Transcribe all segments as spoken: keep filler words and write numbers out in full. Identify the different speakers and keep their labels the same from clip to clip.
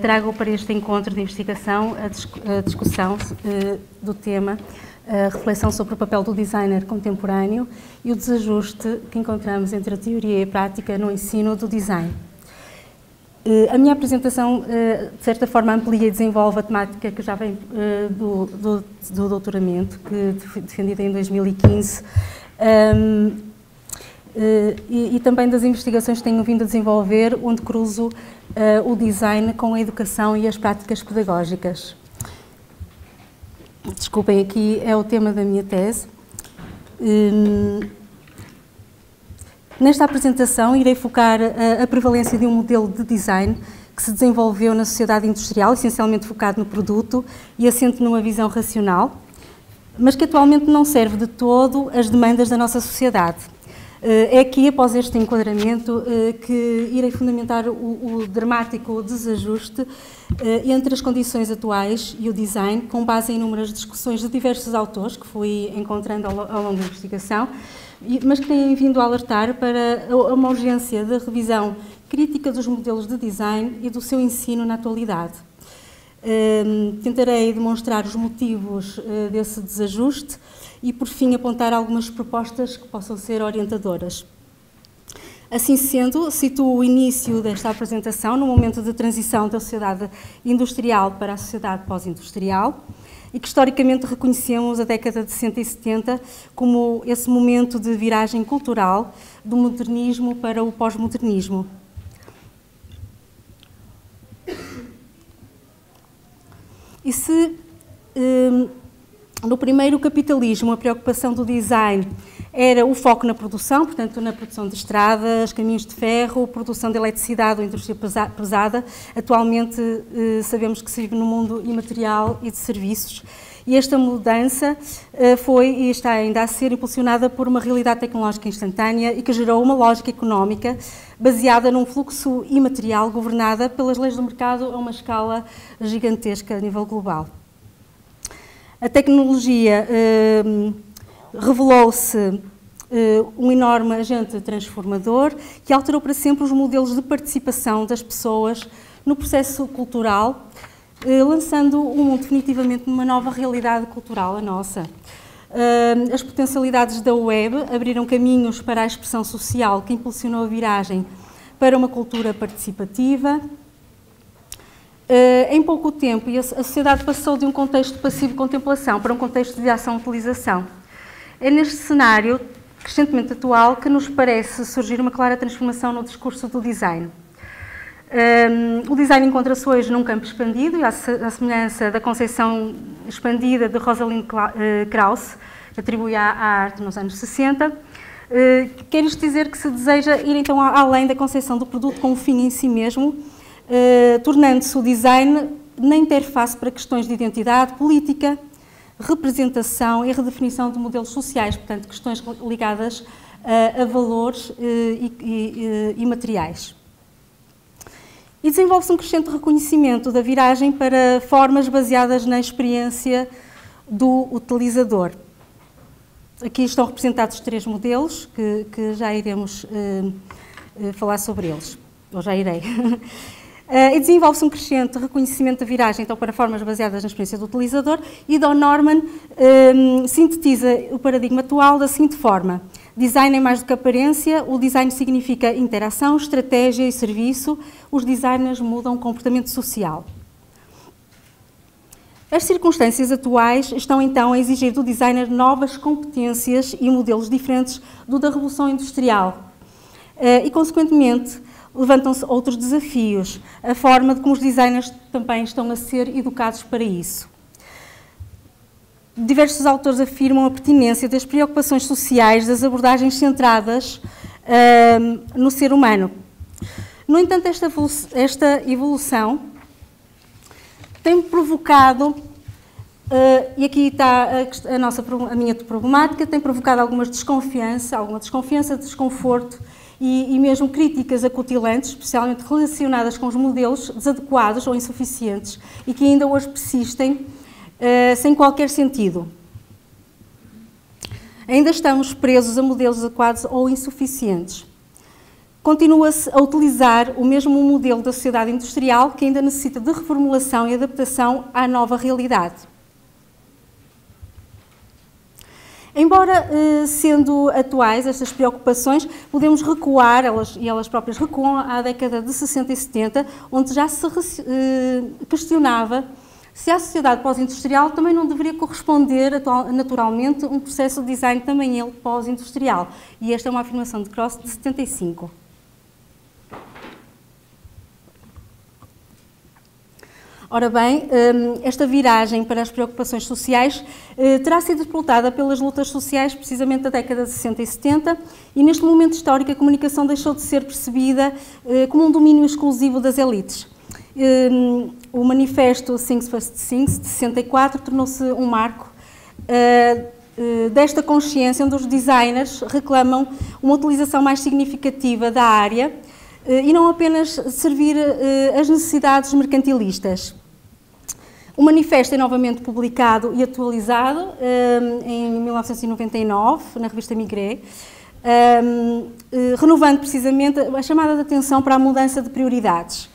Speaker 1: trago para este encontro de investigação a, dis a discussão uh, do tema, a reflexão sobre o papel do designer contemporâneo e o desajuste que encontramos entre a teoria e a prática no ensino do design. Uh, a minha apresentação, uh, de certa forma, amplia e desenvolve a temática que já vem uh, do, do, do doutoramento, que defendida em dois mil e quinze, um, uh, e, e também das investigações que tenho vindo a desenvolver, onde cruzo uh, o design com a educação e as práticas pedagógicas. Desculpem, aqui é o tema da minha tese. Um, Nesta apresentação, irei focar a, a prevalência de um modelo de design que se desenvolveu na sociedade industrial, essencialmente focado no produto e assente numa visão racional, mas que atualmente não serve de todo às demandas da nossa sociedade. É aqui, após este enquadramento, que irei fundamentar o, o dramático desajuste entre as condições atuais e o design, com base em inúmeras discussões de diversos autores que fui encontrando ao, ao longo da investigação, mas que têm vindo a alertar para uma urgência de revisão crítica dos modelos de design e do seu ensino na atualidade. Um, tentarei demonstrar os motivos uh, desse desajuste e, por fim, apontar algumas propostas que possam ser orientadoras. Assim sendo, situo o início desta apresentação no momento de transição da sociedade industrial para a sociedade pós-industrial, e que historicamente reconhecemos a década de sessenta e setenta como esse momento de viragem cultural do modernismo para o pós-modernismo. E se um, no primeiro capitalismo a preocupação do design era o foco na produção, portanto na produção de estradas, caminhos de ferro, produção de eletricidade ou indústria pesada, atualmente eh, sabemos que se vive no mundo imaterial e de serviços. E esta mudança eh, foi e está ainda a ser impulsionada por uma realidade tecnológica instantânea e que gerou uma lógica económica baseada num fluxo imaterial governada pelas leis do mercado a uma escala gigantesca a nível global. A tecnologia eh, revelou-se uh, um enorme agente transformador que alterou para sempre os modelos de participação das pessoas no processo cultural, uh, lançando o mundo definitivamente numa nova realidade cultural, a nossa. Uh, as potencialidades da web abriram caminhos para a expressão social que impulsionou a viragem para uma cultura participativa. Uh, em pouco tempo, a sociedade passou de um contexto de passivo-contemplação para um contexto de ação-utilização. É neste cenário, crescentemente atual, que nos parece surgir uma clara transformação no discurso do design. Um, o design encontra-se hoje num campo expandido, e à semelhança da conceção expandida de Rosalind Krauss, que atribui à arte nos anos sessenta, uh, quer isto dizer que se deseja ir então além da conceção do produto como fim em si mesmo, uh, tornando-se o design na interface para questões de identidade política, representação e redefinição de modelos sociais, portanto, questões ligadas uh, a valores uh, e, e, e materiais. E desenvolve-se um crescente reconhecimento da viragem para formas baseadas na experiência do utilizador. Aqui estão representados três modelos, que, que já iremos uh, uh, falar sobre eles, ou já irei. Uh, e desenvolve-se um crescente reconhecimento da viragem então, para formas baseadas na experiência do utilizador, e Don Norman um, sintetiza o paradigma atual da seguinte forma: design é mais do que aparência, o design significa interação, estratégia e serviço, os designers mudam o comportamento social. As circunstâncias atuais estão então a exigir do designer novas competências e modelos diferentes do da Revolução Industrial uh, e, consequentemente, levantam-se outros desafios, a forma de como os designers também estão a ser educados para isso. Diversos autores afirmam a pertinência das preocupações sociais das abordagens centradas uh, no ser humano. No entanto, esta evolução, esta evolução tem provocado, uh, e aqui está a, a, nossa, a minha problemática, tem provocado algumas desconfiança, alguma desconfiança, desconforto, E, e mesmo críticas acutilantes, especialmente relacionadas com os modelos desadequados ou insuficientes e que ainda hoje persistem uh, sem qualquer sentido. Ainda estamos presos a modelos adequados ou insuficientes. continua-se a utilizar o mesmo modelo da sociedade industrial que ainda necessita de reformulação e adaptação à nova realidade. Embora eh, sendo atuais estas preocupações, podemos recuar, elas, e elas próprias recuam, à década de sessenta e setenta, onde já se eh, questionava se a sociedade pós-industrial também não deveria corresponder atual, naturalmente um processo de design também ele pós-industrial. E esta é uma afirmação de Cross de setenta e cinco. Ora bem, esta viragem para as preocupações sociais terá sido explotada pelas lutas sociais precisamente da década de sessenta e setenta, e neste momento histórico a comunicação deixou de ser percebida como um domínio exclusivo das elites. O manifesto Things First Things, de sessenta e quatro, tornou-se um marco desta consciência, onde os designers reclamam uma utilização mais significativa da área e não apenas servir as necessidades mercantilistas. O manifesto é novamente publicado e atualizado em mil novecentos e noventa e nove, na revista Migré, renovando precisamente a chamada de atenção para a mudança de prioridades,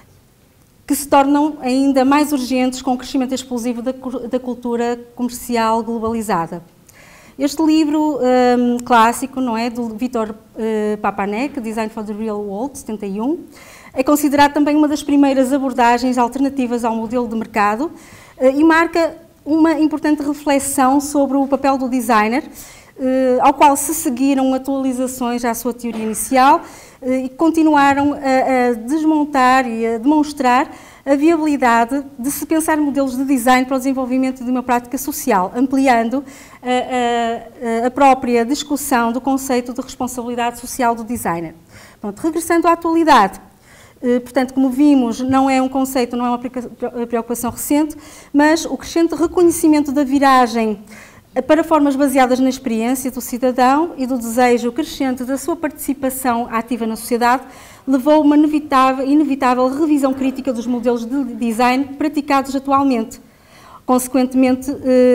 Speaker 1: que se tornam ainda mais urgentes com o crescimento explosivo da, da cultura comercial globalizada. Este livro um, clássico, não é, do Vítor uh, Papanek, Design for the Real World, de setenta e um, é considerado também uma das primeiras abordagens alternativas ao modelo de mercado uh, e marca uma importante reflexão sobre o papel do designer, uh, ao qual se seguiram atualizações à sua teoria inicial uh, e continuaram a, a desmontar e a demonstrar a viabilidade de se pensar modelos de design para o desenvolvimento de uma prática social, ampliando a, a, a própria discussão do conceito de responsabilidade social do designer. Pronto, regressando à atualidade, portanto, como vimos, não é um conceito, não é uma preocupação recente, mas o crescente reconhecimento da viragem para formas baseadas na experiência do cidadão e do desejo crescente da sua participação ativa na sociedade levou a uma inevitável, inevitável revisão crítica dos modelos de design praticados atualmente, consequentemente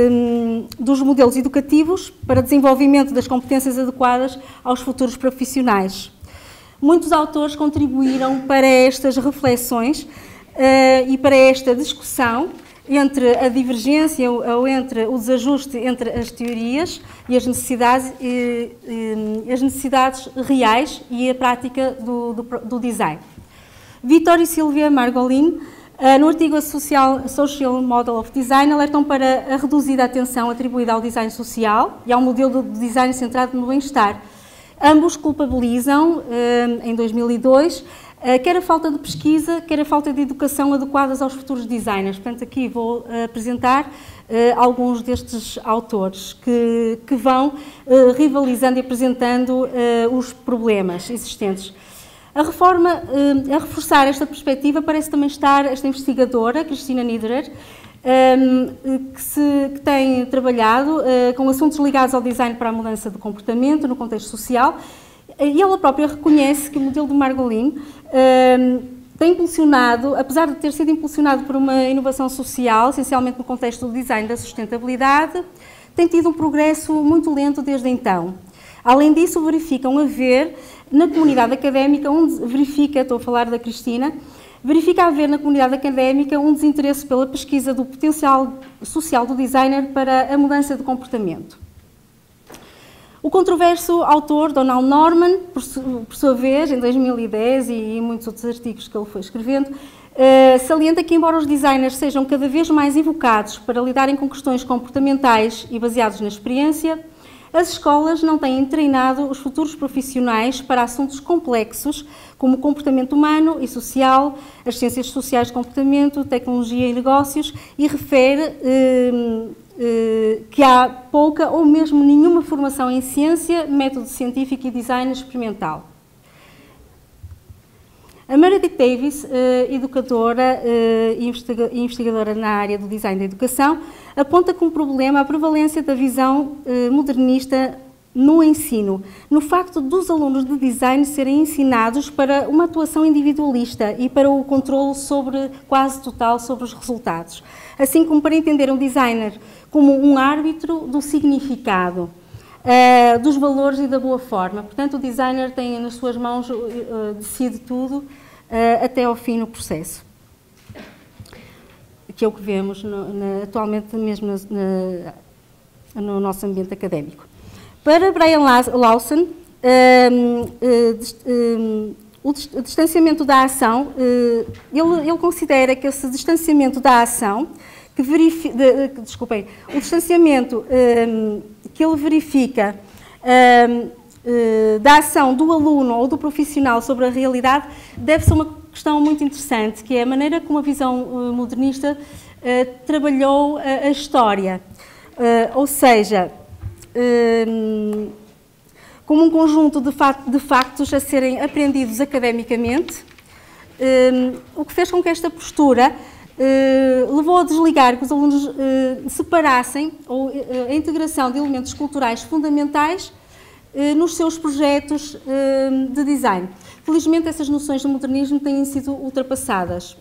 Speaker 1: eh, dos modelos educativos para desenvolvimento das competências adequadas aos futuros profissionais. Muitos autores contribuíram para estas reflexões eh, e para esta discussão entre a divergência ou entre o desajuste entre as teorias e as necessidades, e, e, as necessidades reais e a prática do, do, do design. Vítor e Silvia Margolin, no artigo Social, Social Model of Design, alertam para a reduzida atenção atribuída ao design social e ao modelo de design centrado no bem-estar. Ambos culpabilizam, em dois mil e dois, quer a falta de pesquisa, quer a falta de educação adequadas aos futuros designers. Portanto, aqui vou apresentar uh, alguns destes autores que, que vão uh, rivalizando e apresentando uh, os problemas existentes. A reforma, uh, a reforçar esta perspectiva, parece também estar esta investigadora, Cristina Niederer, um, que, se, que tem trabalhado uh, com assuntos ligados ao design para a mudança de comportamento no contexto social. E ela própria reconhece que o modelo de Margolin um, tem impulsionado, apesar de ter sido impulsionado por uma inovação social, essencialmente no contexto do design da sustentabilidade, tem tido um progresso muito lento desde então. Além disso, verificam haver na comunidade académica, onde verifica, estou a falar da Cristina, verifica haver na comunidade académica um desinteresse pela pesquisa do potencial social do designer para a mudança de comportamento. O controverso autor Donald Norman, por, por sua vez, em dois mil e dez e em muitos outros artigos que ele foi escrevendo, uh, salienta que, embora os designers sejam cada vez mais invocados para lidarem com questões comportamentais e baseados na experiência, as escolas não têm treinado os futuros profissionais para assuntos complexos, como o comportamento humano e social, as ciências sociais de comportamento, tecnologia e negócios, e refere uh, que há pouca ou mesmo nenhuma formação em ciência, método científico e design experimental. A Meredith Davis, educadora e investigadora na área do design da educação, aponta como problema a prevalência da visão modernista no ensino, no facto dos alunos de design serem ensinados para uma atuação individualista e para o controle sobre, quase total sobre os resultados, assim como para entender um designer como um árbitro do significado. uh, dos valores e da boa forma. Portanto, o designer tem nas suas mãos, uh, decide tudo, uh, até ao fim no processo. Que é o que vemos no, na, atualmente mesmo na, na, no nosso ambiente académico. Para Brian Lawson, um, um, o distanciamento da ação, uh, ele, ele considera que esse distanciamento da ação, que verifica, de, de, desculpem, o distanciamento um, que ele verifica um, uh, da ação do aluno ou do profissional sobre a realidade, deve ser uma questão muito interessante, que é a maneira como a visão uh, modernista uh, trabalhou a, a história. Uh, ou seja, uh, como um conjunto de, fact de factos a serem aprendidos academicamente, uh, o que fez com que esta postura uh, levou a desligar que os alunos uh, separassem ou, uh, a integração de elementos culturais fundamentais uh, nos seus projetos uh, de design. Felizmente, essas noções do modernismo têm sido ultrapassadas.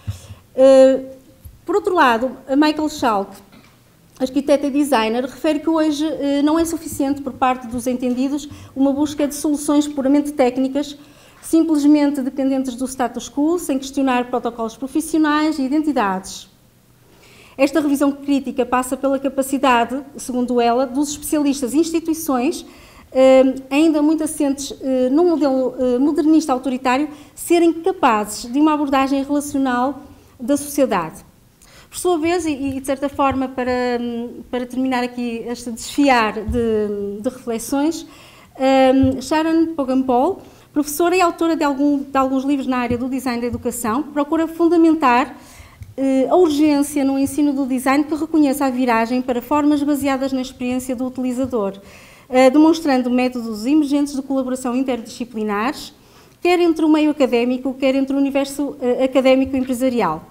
Speaker 1: Por outro lado, a Michael Schalk, arquiteto e designer, refere que hoje não é suficiente por parte dos entendidos uma busca de soluções puramente técnicas, simplesmente dependentes do status quo, sem questionar protocolos profissionais e identidades. Esta revisão crítica passa pela capacidade, segundo ela, dos especialistas e instituições Uh, ainda muito assentes uh, num modelo uh, modernista autoritário, serem capazes de uma abordagem relacional da sociedade. Por sua vez, e, e de certa forma, para, para terminar aqui este desfiar de, de reflexões, um, Sharon Poggenpohl, professora e autora de, algum, de alguns livros na área do design da educação, procura fundamentar uh, a urgência no ensino do design que reconheça a viragem para formas baseadas na experiência do utilizador, demonstrando métodos emergentes de colaboração interdisciplinares, quer entre o meio académico, quer entre o universo académico e empresarial.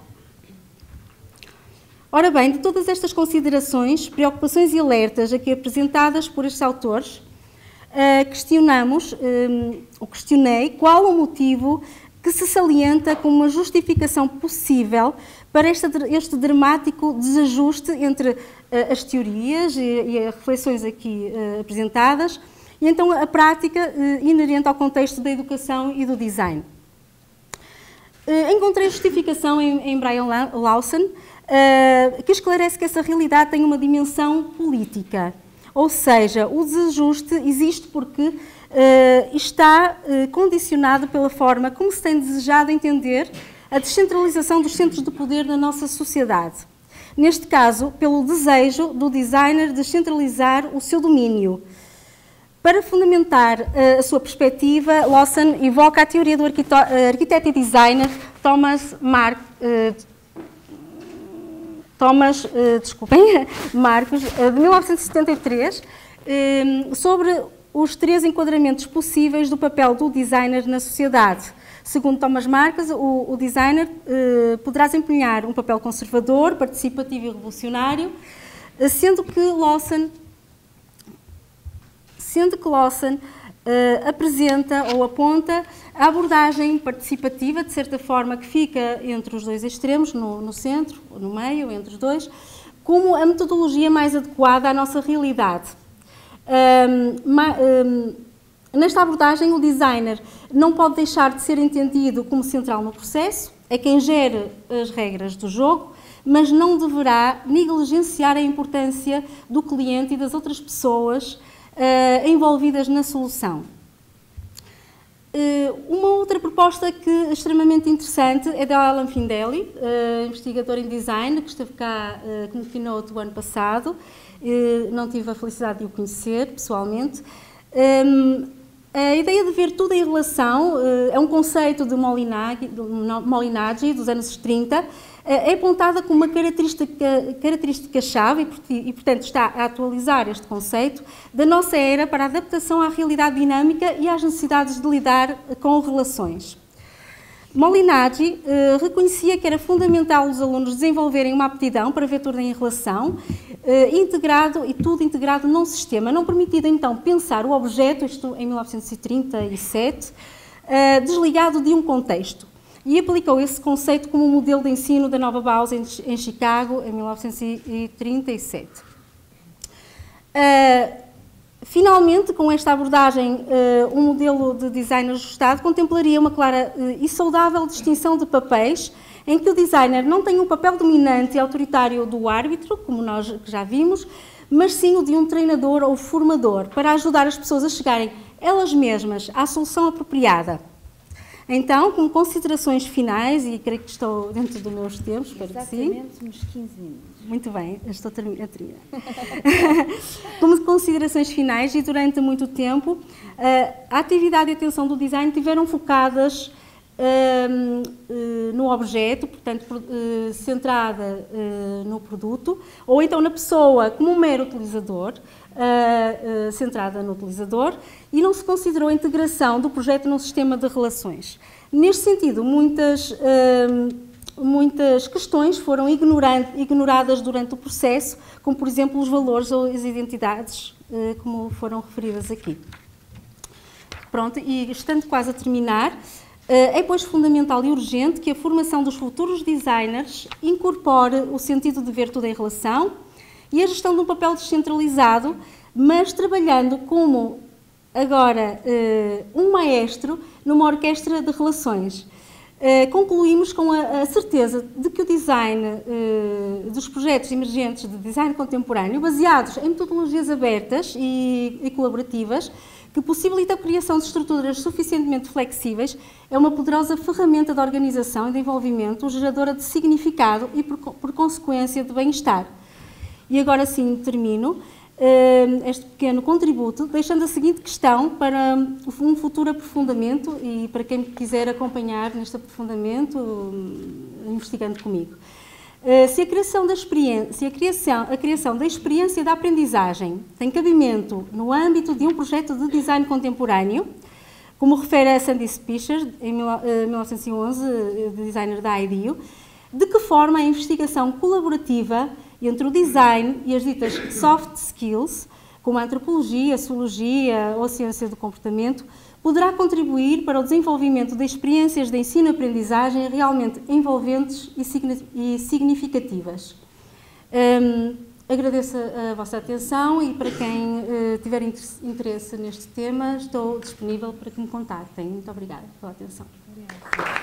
Speaker 1: Ora bem, de todas estas considerações, preocupações e alertas aqui apresentadas por estes autores, questionamos, ou questionei, qual o motivo que se salienta como uma justificação possível para este, este dramático desajuste entre uh, as teorias e, e as reflexões aqui uh, apresentadas e então a prática uh, inerente ao contexto da educação e do design. Uh, encontrei justificação em, em Brian Lawson, uh, que esclarece que essa realidade tem uma dimensão política, ou seja, o desajuste existe porque uh, está uh, condicionado pela forma como se tem desejado entender a descentralização dos centros de poder na nossa sociedade. Neste caso, pelo desejo do designer descentralizar o seu domínio. Para fundamentar uh, a sua perspectiva, Lawson evoca a teoria do arquiteto e designer Thomas Mark, uh, Thomas, uh, desculpem, Marcos, uh, de mil novecentos e setenta e três, uh, sobre os três enquadramentos possíveis do papel do designer na sociedade. Segundo Thomas Marcos, o, o designer uh, poderá desempenhar um papel conservador, participativo e revolucionário, uh, sendo que Lawson, sendo que Lawson uh, apresenta ou aponta a abordagem participativa, de certa forma, que fica entre os dois extremos, no, no centro, ou no meio, entre os dois, como a metodologia mais adequada à nossa realidade. Um, ma, um, Nesta abordagem, o designer não pode deixar de ser entendido como central no processo, é quem gere as regras do jogo, mas não deverá negligenciar a importância do cliente e das outras pessoas uh, envolvidas na solução. Uh, uma outra proposta que é extremamente interessante é da Alan Findley, uh, investigador em design, que esteve cá uh, como keynote o ano passado. Uh, não tive a felicidade de o conhecer pessoalmente. Um, A ideia de ver tudo em relação é um conceito de Molinaggi, dos anos trinta, é apontada como uma característica, característica-chave e, e, portanto, está a atualizar este conceito da nossa era para a adaptação à realidade dinâmica e às necessidades de lidar com relações. Molinaggi eh, reconhecia que era fundamental os alunos desenvolverem uma aptidão para ver tudo em relação, eh, integrado e tudo integrado num sistema, não permitido então pensar o objeto, isto em mil novecentos e trinta e sete, eh, desligado de um contexto. E aplicou esse conceito como modelo de ensino da Nova Bauhaus em, em Chicago, em mil novecentos e trinta e sete. Uh, Finalmente, com esta abordagem, uh, um modelo de design ajustado contemplaria uma clara uh, e saudável distinção de papéis, em que o designer não tem um papel dominante e autoritário do árbitro, como nós já vimos, mas sim o de um treinador ou formador, para ajudar as pessoas a chegarem elas mesmas à solução apropriada. Então, com considerações finais, e creio que estou dentro dos meus tempos, espero que sim.
Speaker 2: Exatamente uns quinze minutos.
Speaker 1: Muito bem, estou a terminar. Como considerações finais, e durante muito tempo, a atividade e a atenção do design tiveram focadas Uh, uh, no objeto, portanto, uh, centrada uh, no produto, ou então na pessoa como um mero utilizador, uh, uh, centrada no utilizador, e não se considerou a integração do projeto num sistema de relações. Neste sentido, muitas, uh, muitas questões foram ignoradas durante o processo, como, por exemplo, os valores ou as identidades, uh, como foram referidas aqui. Pronto, e estando quase a terminar, é, pois, fundamental e urgente que a formação dos futuros designers incorpore o sentido de ver tudo em relação e a gestão de um papel descentralizado, mas trabalhando como, agora, um maestro numa orquestra de relações. Concluímos com a certeza de que o design dos projetos emergentes de design contemporâneo, baseados em metodologias abertas e colaborativas, que possibilita a criação de estruturas suficientemente flexíveis, é uma poderosa ferramenta de organização e de envolvimento, geradora de significado e, por, por consequência, de bem-estar. E agora sim termino uh, este pequeno contributo, deixando a seguinte questão para um futuro aprofundamento e para quem quiser acompanhar neste aprofundamento, uh, investigando comigo. Uh, se a criação da experiência, a criação, a criação da experiência da aprendizagem tem cabimento no âmbito de um projeto de design contemporâneo, como refere a Sandy Speicher, em mil novecentos e onze, designer da I D E O, de que forma a investigação colaborativa entre o design e as ditas soft skills, como a antropologia, a sociologia ou a ciência do comportamento, poderá contribuir para o desenvolvimento de experiências de ensino-aprendizagem realmente envolventes e significativas. Um, agradeço a vossa atenção e para quem uh, tiver interesse neste tema, estou disponível para que me contactem. Muito obrigada pela atenção. Obrigada.